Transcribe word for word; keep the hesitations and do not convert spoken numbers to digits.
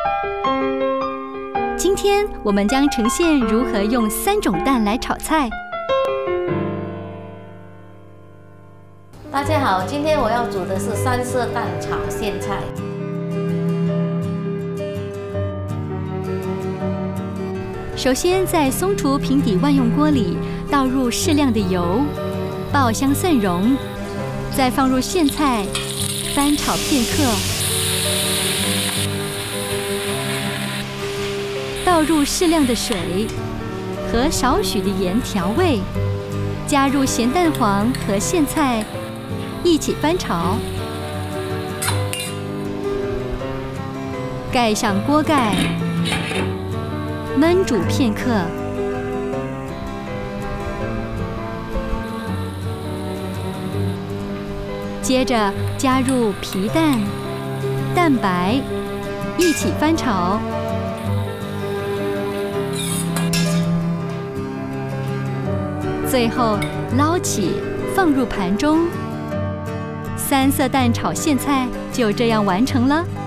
今天我们将呈现如何用三种蛋来炒菜。 大家好，今天我要煮的是三色蛋炒苋菜。 首先，在松竹平底万用锅里倒入适量的油，爆香蒜蓉，再放入苋菜，翻炒片刻，倒入适量的水和少许的盐调味，加入咸蛋黄和苋菜，一起翻炒，盖上锅盖，焖煮片刻。接着加入皮蛋、蛋白，一起翻炒。最后捞起，放入盘中。三色蛋炒苋菜就这样完成了。